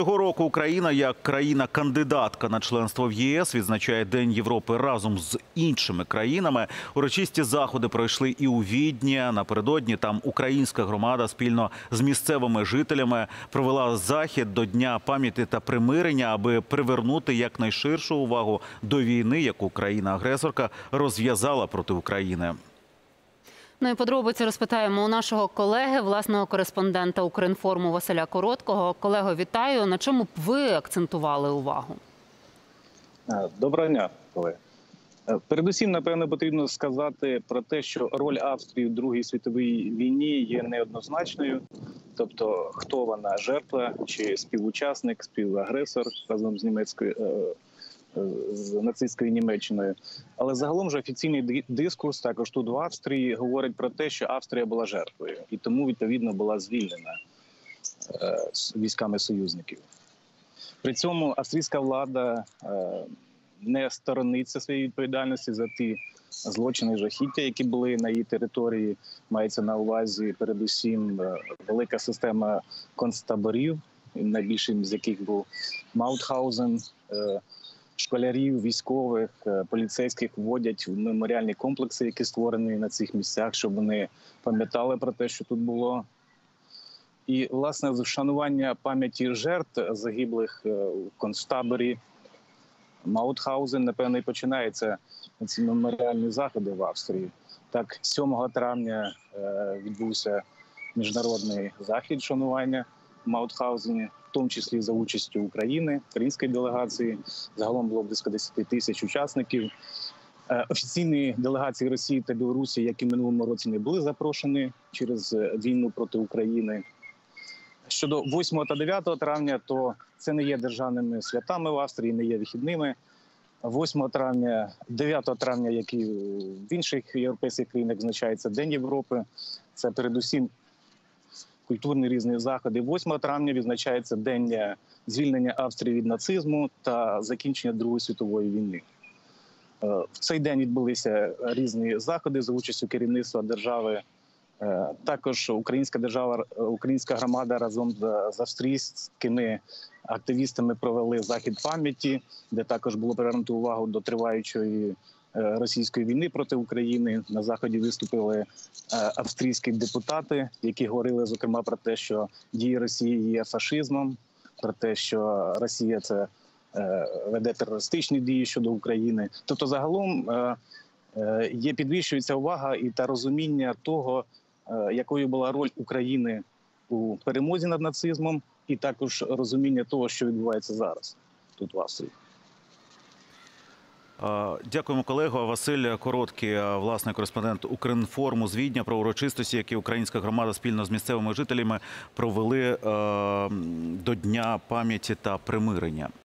Цього року Україна, як країна-кандидатка на членство в ЄС, відзначає День Європи разом з іншими країнами. Урочисті заходи пройшли і у Відні. Напередодні там українська громада спільно з місцевими жителями провела захід до Дня пам'яті та примирення, аби привернути якнайширшу увагу до війни, яку країна-агресорка розв'язала проти України. Ну і подробиці розпитаємо у нашого колеги, власного кореспондента Укрінформу Василя Короткого. Колего, вітаю. На чому б ви акцентували увагу? Доброго дня, колеги. Передусім, напевно, потрібно сказати про те, що роль Австрії в Другій світовій війні є неоднозначною. Тобто, хто вона, жертва чи співучасник, співагресор разом з нацистською Німеччиною. Але загалом же офіційний дискурс також тут в Австрії говорить про те, що Австрія була жертвою і тому, відповідно, була звільнена військами союзників. При цьому австрійська влада не сторониться своєї відповідальності за ті злочини, жахіття, які були на її території. Мається на увазі передусім велика система концтаборів, найбільшим з яких був Маутхаузен. Школярів, військових, поліцейських вводять в меморіальні комплекси, які створені на цих місцях, щоб вони пам'ятали про те, що тут було. І, власне, вшанування пам'яті жертв загиблих в концтаборі Маутхаузен, напевно, і починаються ці меморіальні заходи в Австрії. Так, 7 травня відбувся міжнародний захід вшанування в Маутхаузені, в тому числі за участю України, української делегації. Загалом було близько 10 тисяч учасників. Офіційні делегації Росії та Білорусі, як і в минулому році, не були запрошені через війну проти України. Щодо 8 та 9 травня, то це не є державними святами в Австрії, не є вихідними. 8 травня, 9 травня, як і в інших європейських країнах, відзначається День Європи. Це передусім культурні різні заходи. 8 травня відзначається День звільнення Австрії від нацизму та закінчення Другої світової війни. В цей день відбулися різні заходи за участю керівництва держави. Також українська громада разом з австрійськими активістами провели захід пам'яті, де також було привернуто увагу до триваючої російської війни проти України. На заході виступили австрійські депутати, які говорили, зокрема, про те, що дії Росії є фашизмом, про те, що Росія це веде терористичні дії щодо України. Тобто, загалом підвищується увага і та розуміння того, якою була роль України у перемозі над нацизмом, і також розуміння того, що відбувається зараз тут в Австрії. Дякуємо, колего. Василь Короткий, власний кореспондент Укрінформу з Відня, про урочистості, які українська громада спільно з місцевими жителями провели до Дня пам'яті та примирення.